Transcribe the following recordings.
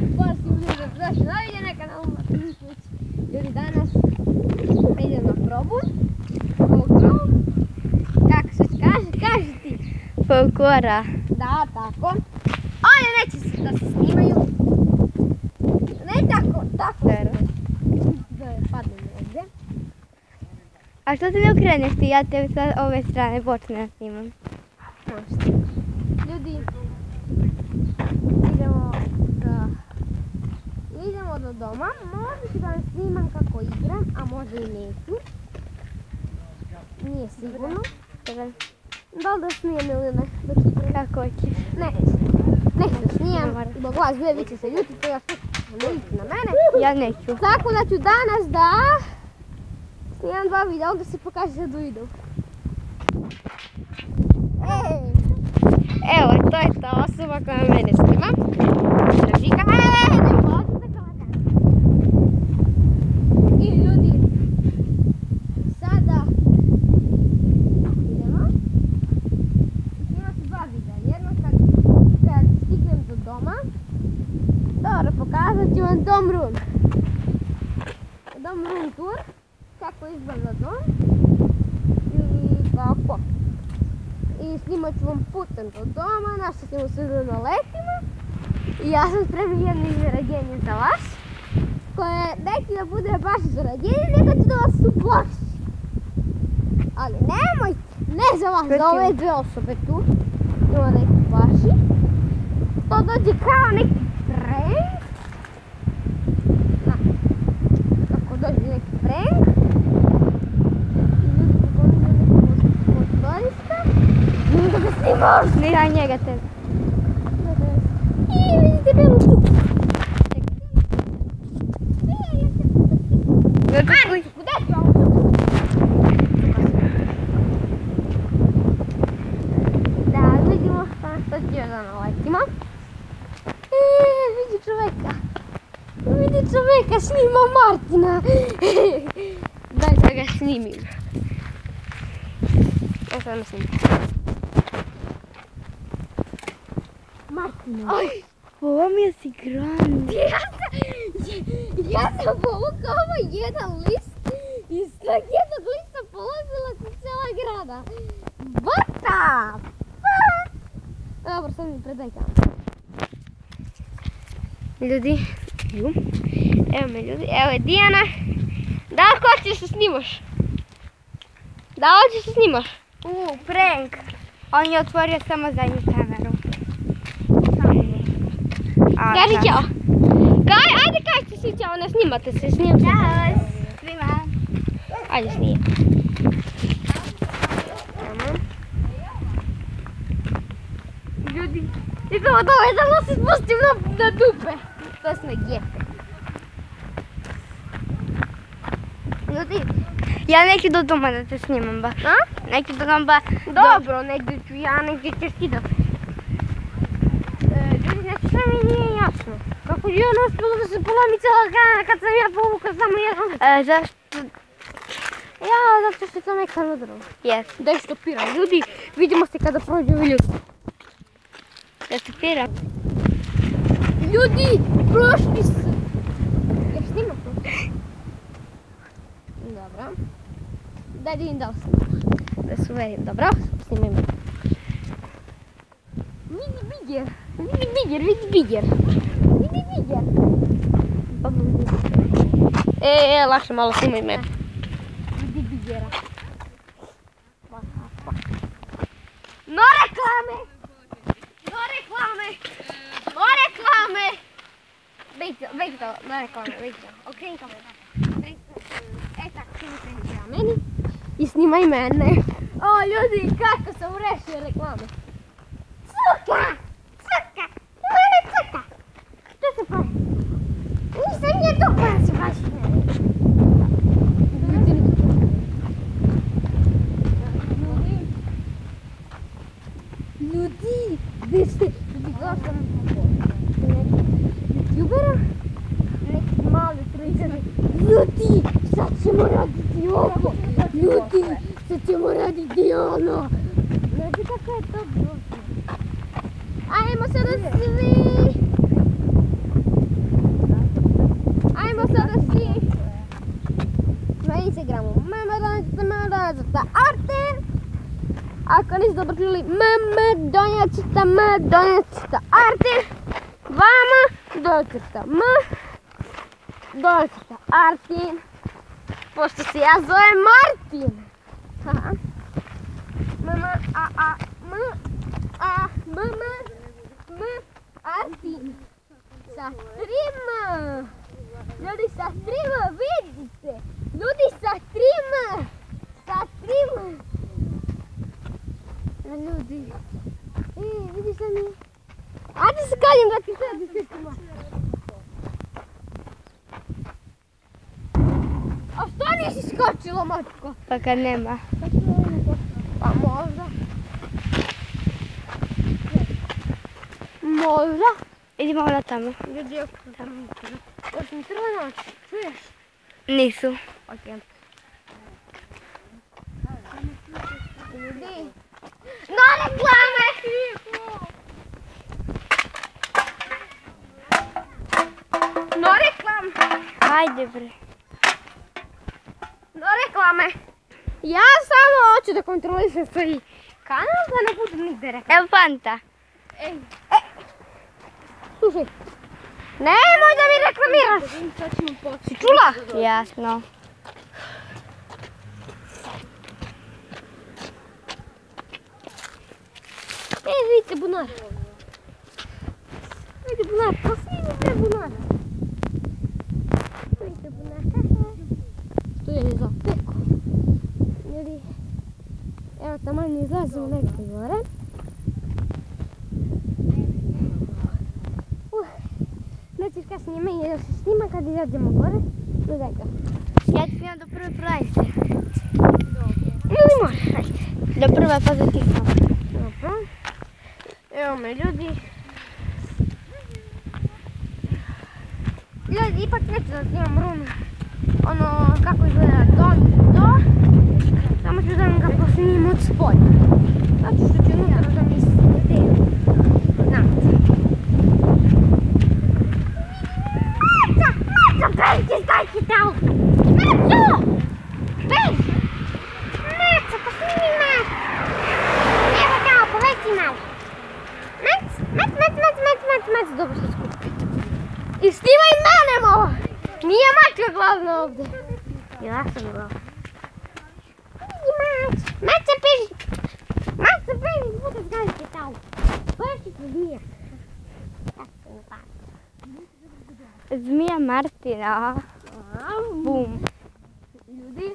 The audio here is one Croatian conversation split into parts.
Pozdrav ljudi, dobrodošli na video na kanalu Martin Nikolić. Ljudi, danas idem na probu ovog, kako se kaže ti? Folklora. Da, tako. Ali neće se da se snimaju. Ne tako. Da padnem ovdje. A što ti ne okreneš ti? Ja te sa ove strane počne da snimam. Možete. Ljudi, idemo do doma. Možda ću da vam snimam kako igram, a možda i neću. Nije sigurno. Da li da snijem ili ne? Kako hoćeš? Neću da snijem. Zbog vas dvije vi će se ljutiti, ja ne ljutiti na mene. Ja neću. Tako da ću danas da snimam 2 videa, da se pokaže sad u videu. Evo, to je ta osoba koja mene snima. Drži kamera. I ljudi, sada idemo snimati 2 videa. Jedno kad stignem do doma. Dobro, pokazat ću vam dom room. Dom room tour. Kako izgleda dom. I kako. I snimat ću vam putem do doma, našli ćemo se na letima. I ja sam spremio jedno iznenađenje za vas. Koje neće da bude baš iznenađenje, nego ću da vas uplaši. Ali nemojte, ne za vas, za ove 2 osobe tu. Ima da ih uplaši. To dođe kao neki prank. Kako dođe neki prank. Snimaj njega tebe. I vidite belu tu. Maricu, gdje ću vam tu? Da, vidimo što ću još da naletima. Vidi čoveka. Vidi čoveka, snima Martina. Daj da ga snimim. Ja sam snimim. Martina. Ovo mi je si grande. Ja sam povukao ovaj jedan list i s tog jednog lista polazila se cijela grada. What the fuck? Dobro, sad mi predaj kameru. Ljudi, evo me ljudi, evo je Dijana. Da li hoćeš da snimaš? Da li hoćeš da snimaš? Prank. On je otvorio samo zadnju kameru. Kaži ćao. Ajde kažite svi ćao, ne snimate se, snimam se. Ćao svima. Ajde snimam. Ljudi, idemo dole da se spustim na dupe. To je na gepe. Ljudi, Ja neću do doma da te snimam baš. Neću do doma baš. dobro, negdje ću ja, negdje ćeš ti da. Ljudi, znači sve mi nije jasno. Kako je on uspjelo da se polomi cijela grana kad sam ja povukao samo jedan. Zašto? Ja, zato što sam neka nadrlo. Jes. Daj stopiram. Ljudi, vidimo se kada prođe ovi ljudi. Da stopiram. Ljudi, prošli su. Jel snima to? Dobro. Daj da vidim da li snima. Da se uverim. Dobro, snimim. Vidi biger. Vidi biger, vidi biger. Vidi biger. Lakše malo snimaj me. Vidi bigera. No reklame! No reklame! No reklame! Već to, no reklame, već to. Okreni kameru. Tako, snimite prema meni. I snimaj mene. O, ljudi, kako sam urešio reklame. Cuka! Cuka! Mene cuka! Što se pravi? Nisam nije to koja se baš mene. Ljudi, gdje ste? Ljudi, gledao sam youtubera, neki mali trojčani. Ljudi, sad ćemo raditi ovo. Ljudi, sad ćemo raditi ono. Znači kako je to bilo. Ajmo sada svi. niste dobro čuli, donjacrta Artin, vama donjacrta donjacrta Artin, pošto se ja zovem Martin. Artin. Sa 3 M. Ljudi sa 3 M, vidite. Ljudi sa 3 M. Sa 3 M. Ljudi. Vidiš da mi? Ajde se kaljem da ti sad istima. A što nisi skočilo, matko? Pa kad nema. Pa možda. Možda. Idemo onda tamo. Ljudi, još mi treba naći, čuješ? Nisu. Okej. Ljudi. No reklame! No reklame! Ajde bre. No reklame! Ja samo hoću da kontrolišem svoj kanal da ne budu nigde reklame. Evo Fanta. Slušaj, nemoj da mi reklamiraš! Si čula? Jasno. Vidite bunar. Vidite bunar, posvidite bunar. Vidite bunar, tu je za peko. Ljudi, evo tamo ne izlazimo nekako gore. Nećeš kad snima jer se snima kad izađemo gore. Gledaj ga. Ja ti snimam do prve prodavnice. Ili može, ajde. Do prve pa za ti sam. Dobro. Evo me ljudi. Ljudi, ipak neću da snimam runu. Ono, kako izgleda dom i to. Samo ću da ga posnimim od spolja. Zato što ću unutra da mi snimam. Maca, stajte tamo! Maco! Bej! Maca, posnimi Mac! Evo tamo, poleti malo. Mac, dobro se skupi. I snimaj mene malo! Nije Mačka glavna ovdje. Ja sam glavna. Maca, beži, bude zgazite tamo. Beži tu zmija. Zmija Martina. Bum. Ljudi.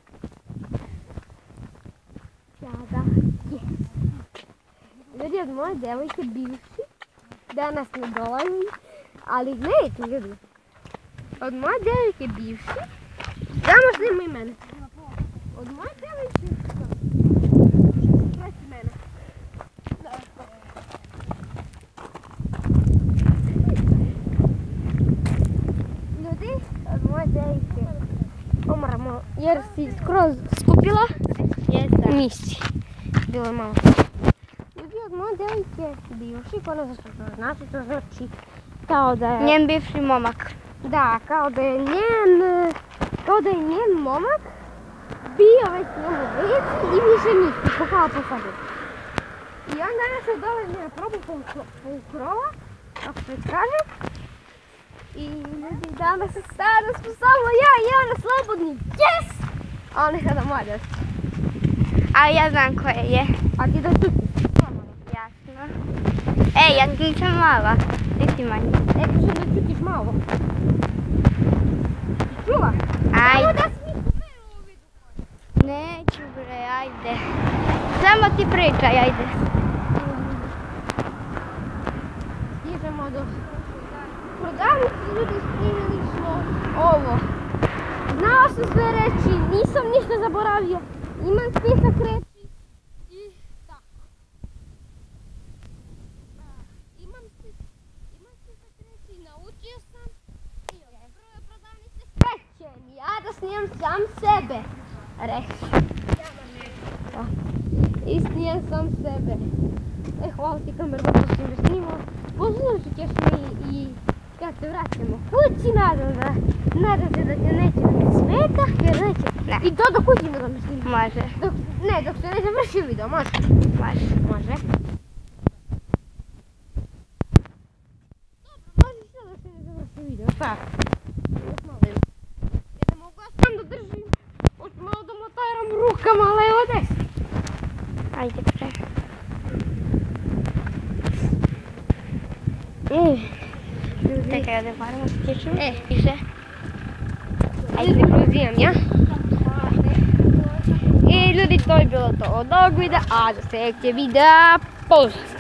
Sada. Ljudi, od moje devojke bivši. Danas ne dolazi. Ali gledajte ljudi. Od moje devojke bivši. Samo snimaj mene. Od moje devojke. Preti mene. Ljudi, od moje devojke. Omramo, jer si skroz skupila. Jesam. Nisi. Bilo je malo. Ljudi, od moje devojke bivši, ko ne znam što to znači, to znači kao da je... Njen bivši momak. Da, kao da je njen momak bio već njemu veci i više nisi, pokala posade. I onda ja se dolazi na probu po krova, kako se kaže. I ljudi, danas sada smo samo ja i ona slobodni. Yes! A ona je sada moja djevojka. A ja znam koje je. A ti da čutiš? Jasno. Ej, ja nisam mala. Ti si manja. Kažem da čutiš malo. Čula? Ajde. Samo da smisli u vidu. Neću bre, ajde. Samo ti pričaj, ajde. Stižemo do prodavnice, ljudi, snimili smo ovo. Znao sam sve reći, nisam ništa zaboravio. Imam spisak reći i tako. Imam spisak reći, naučio sam i od prve prodavnice srećem. Ja da snimam sam sebe reći. I snimam sam sebe. Hvala ti kameru što si me snimao. Poslušat ćeš mi i kad se vraćamo kući, nadam se da te neće da ti smeta, jer neće Ne. I to dok kućimo da me snimimo. Može. Dok se ne završi video, može? Može. Može. Dobro, može sve dok se ne završi video, tako. Još malo ima. Ja ne mogu ja sam da držim. Hoću malo da motaram rukama levo desno. Ajde pre. Čekaj, da moramo sličiti. Piše. Ajde, uzimam ja. I ljudi, to je bilo to od ovog videa, a za sljedeće videa, pozdrav!